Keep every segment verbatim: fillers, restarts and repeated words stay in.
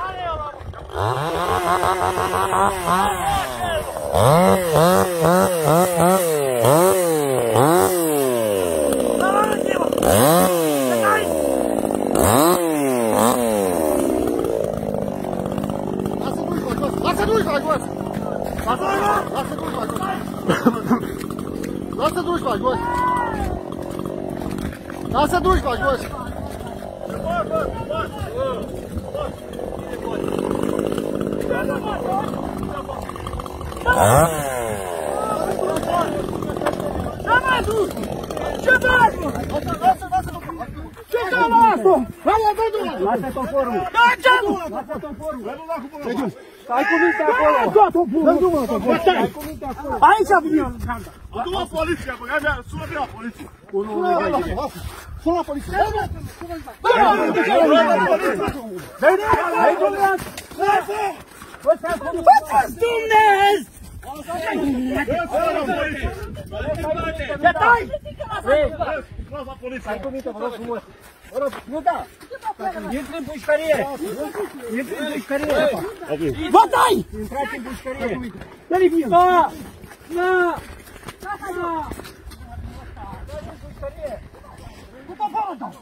Lasă duși mai jos! Lasă duși mai jos! Lasă duși mai jos! Lasă duși mai jos! Ce mai duci? Ce faci? Lasă, lasă, ce te lasă? Hai, văd-o! Lasă toporul! Lasă toporul! Ai cuvinte acolo! Da, toporul! Stai cuvinte acolo! Aici vine eu, Lucianda! Du-mă la poliția, bă, ia-mi, sună-mi la poliție! Sună la poliție! Fă-ți Dumnezeu! Ce tai? Ai cuvinte, vă rog frumos! Vă rog, nu da! Intri în pușcărie! Intri în pușcărie! Vă tai! Intrați în pușcărie! Dă-i vin! Da! Da! Da! Cu toporul tău!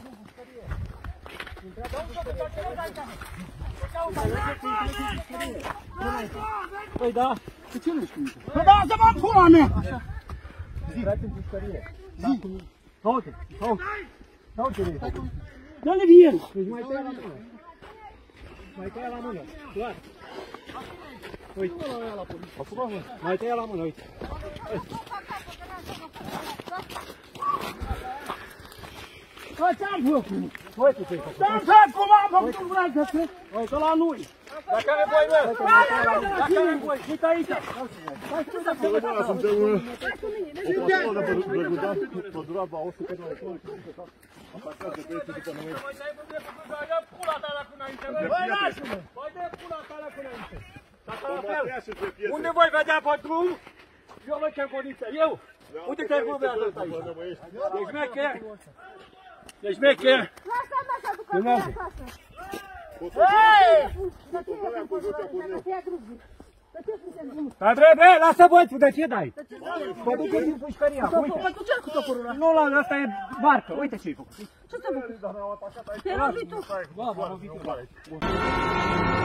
Păi da! De ce nu știu? Păi da, să mă pula mea! Intrați în pușcărie! Zi! Sau-te! Sau-te! Sau-te! Dă-le vin! Deci mai tăia la mână! Mai tăia la mână! Doar! Uite! Mai tăia la mână, uite! Bă, ce-am făcut? Uite ce-ai făcut! Ce-am făcut? Cum am făcut un vraj de ce? Uite la noi! Dacă are voi, mă! Dacă are voi! Uite aici! Suntem o patrulă de brăgudat, pădurat la o sută de metri. Atacați de pe este după noi. Băi, dă pula ta la înainte! Băi, lasă-mă! Băi, dă pula ta la înainte! Dacă la fel, unde voi vedea pe drum, eu vă chem condiția. Eu! Uite te-ai glumează ăsta aici! Ești șmecher! Ești șmecher! Lasă-mă să ducă pe acasă! Hei! Andrei, bre, lasă băițul, de ce dai? Mă duc în pușcăria, uite! Păi tu ce cu toporul ăla? Nu, la asta e barcă, uite ce-ai făcut! Ce te-ai făcut? Te-ai lovit tu! Bă, m-am lovit eu.